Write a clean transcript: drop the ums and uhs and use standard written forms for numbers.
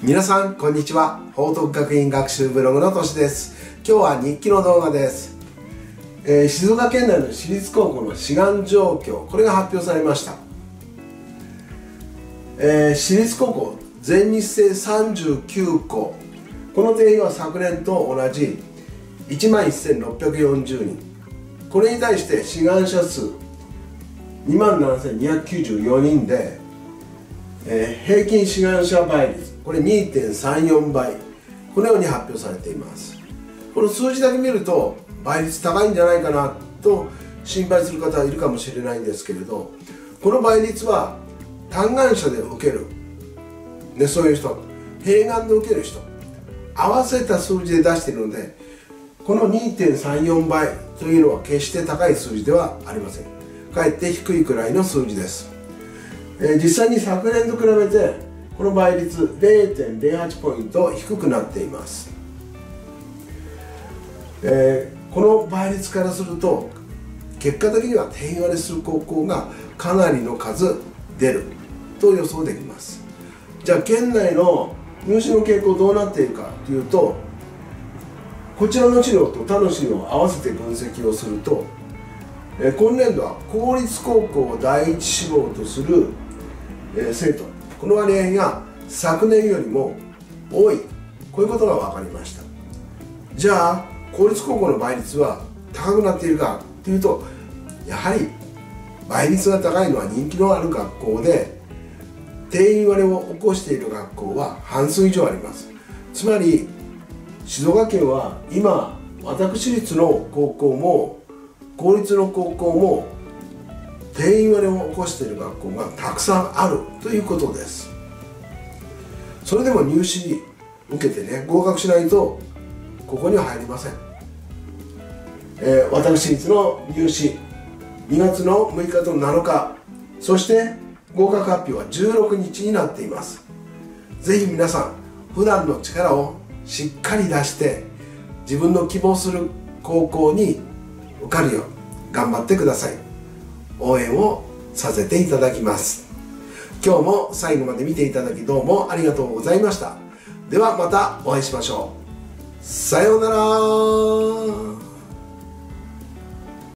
皆さんこんにちは。報徳学院学習ブログのとしです。今日は日記の動画です。静岡県内の私立高校の志願状況、これが発表されました。私立高校全日制39校、この定員は昨年と同じ 11,640 人。これに対して志願者数 27,294 人で、平均志願者倍率、これ 2.34 倍、このように発表されています。この数字だけ見ると倍率高いんじゃないかなと心配する方はいるかもしれないんですけれど、この倍率は嘆願者で受ける、そういう人、併願で受ける人合わせた数字で出しているので、この 2.34 倍というのは決して高い数字ではありません。かえって低いくらいの数字です。実際に昨年と比べてこの倍率 0.08 ポイント低くなっています。この倍率からすると結果的には定員割れする高校がかなりの数出ると予想できます。じゃあ県内の入試の傾向どうなっているかというと、こちらの資料と他の資料を合わせて分析をすると、今年度は公立高校を第一志望とする生徒、この割合が昨年よりも多い、こういうことが分かりました。じゃあ公立高校の倍率は高くなっているかというと、やはり倍率が高いのは人気のある学校で、定員割れを起こしている学校は半数以上あります。つまり静岡県は今、私立の高校も公立の高校も定員割れを起こしている学校がたくさんあるということです。それでも入試受けてね、合格しないとここには入りません。私立の入試2月の6日と7日、そして合格発表は16日になっています。ぜひ皆さん普段の力をしっかり出して自分の希望する高校に受かるよう頑張ってください。応援をさせていただきます。今日も最後まで見ていただきどうもありがとうございました。ではまたお会いしましょう。さようなら。